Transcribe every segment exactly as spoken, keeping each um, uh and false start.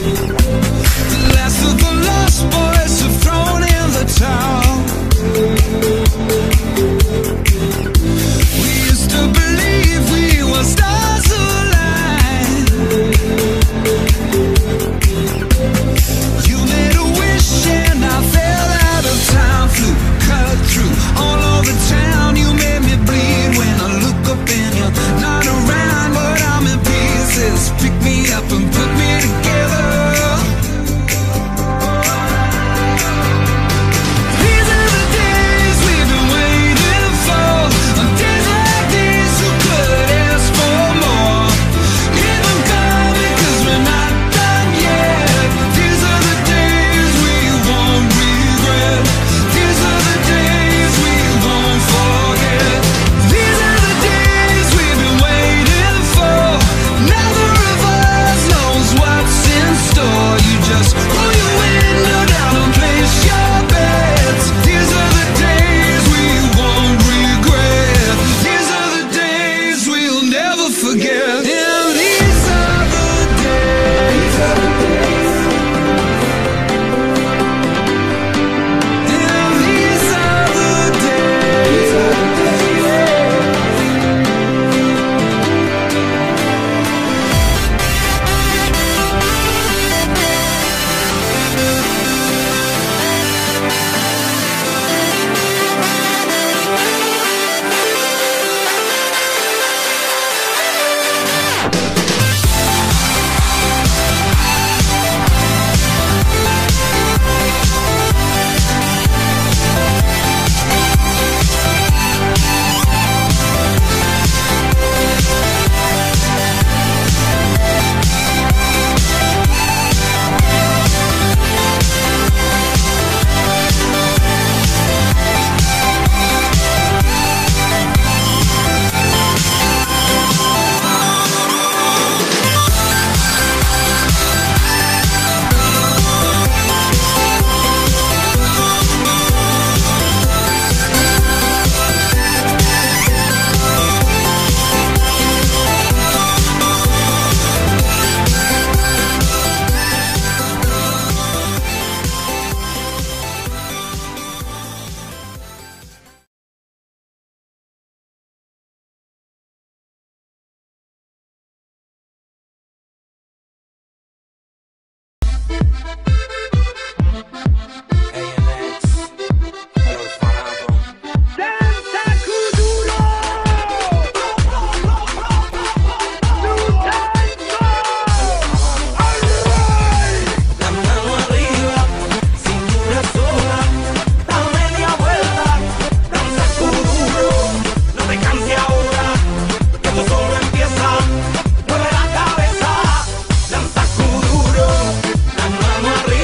Mueve la cabeza, lanza tu duro, la mano arriba.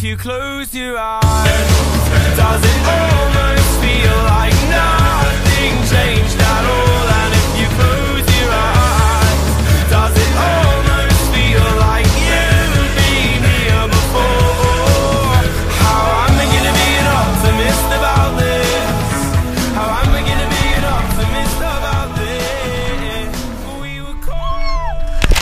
you close your eyes, does it almost feel like nothing changed at all? And if you close your eyes, does it almost feel like you've been here before? How am I gonna be an optimist about this? How am I gonna be an optimist about this? We were caught.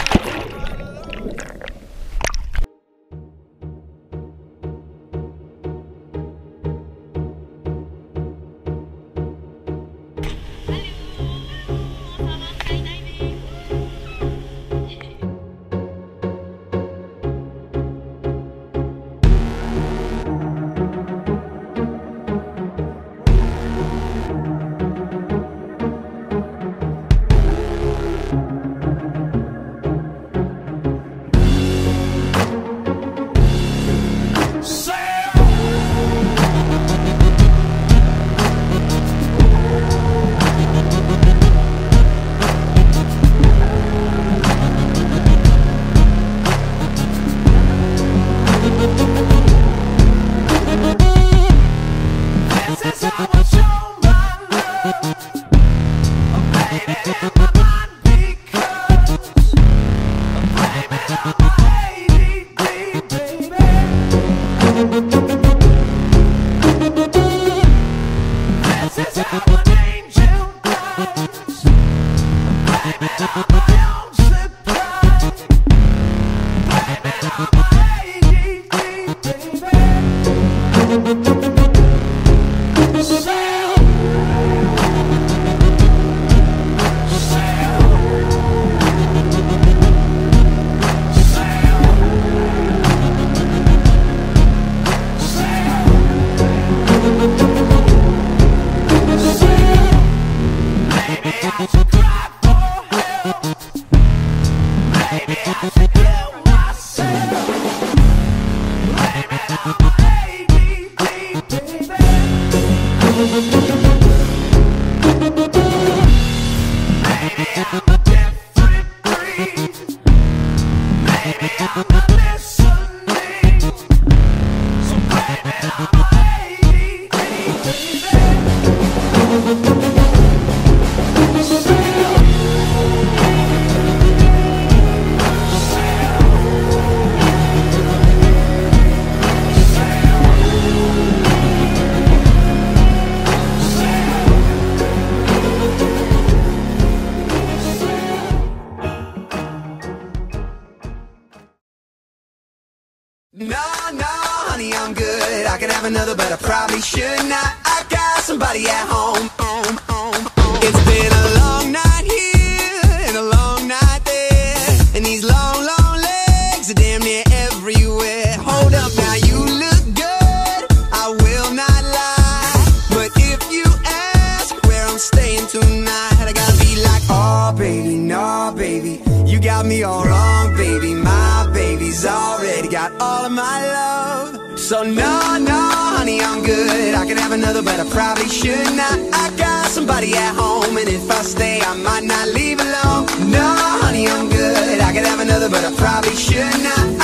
No, no, honey, I'm good. I could have another, but I probably should not. I got somebody at home. home, home, home. It's been a long night here and a long night there, and these long, long legs are damn near everywhere. Hold up, now you look good, I will not lie, but if you ask where I'm staying tonight, I gotta be like, oh baby, no baby, you got me all wrong, baby. My baby's already got all of my love. So no, no, honey, I'm good. I could have another, but I probably should not. I got somebody at home, and if I stay, I might not leave alone. No, honey, I'm good. I could have another, but I probably should not.